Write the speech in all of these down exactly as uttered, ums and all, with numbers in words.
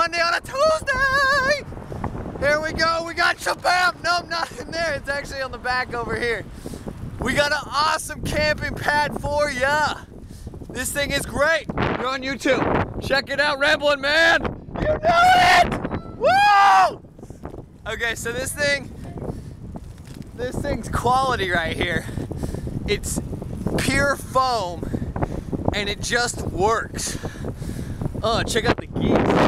Monday on a Tuesday. Here we go, we got Shabam. Nope, not in there, it's actually on the back over here. We got an awesome camping pad for ya. This thing is great. You're on YouTube. Check it out, Ramblin' Man. You know it! Woo! Okay, so this thing, this thing's quality right here. It's pure foam, and it just works. Oh, check out the geese.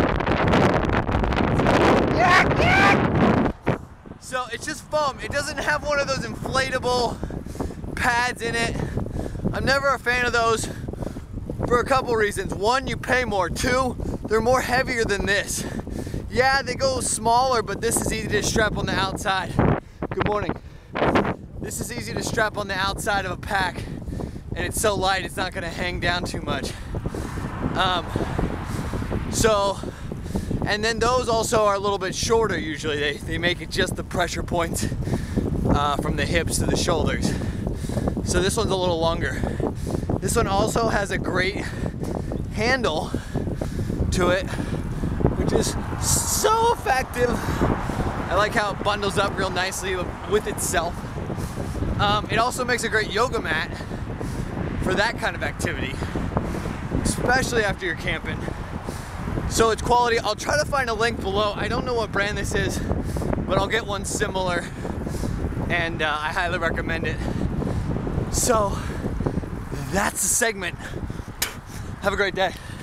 Yak, yak! So it's just foam. It doesn't have one of those inflatable pads in it. I'm never a fan of those for a couple reasons. One, you pay more. Two, they're more heavier than this. Yeah, they go smaller, but this is easy to strap on the outside. Good morning. This is easy to strap on the outside of a pack, and it's so light it's not gonna hang down too much. Um, so, and then those also are a little bit shorter usually. They, they make it just the pressure points uh, from the hips to the shoulders. So this one's a little longer. This one also has a great handle to it, which is so effective. I like how it bundles up real nicely with itself. Um, it also makes a great yoga mat for that kind of activity, especially after you're camping. So it's quality. I'll try to find a link below. I don't know what brand this is, but I'll get one similar, and uh, I highly recommend it. So that's the segment. Have a great day.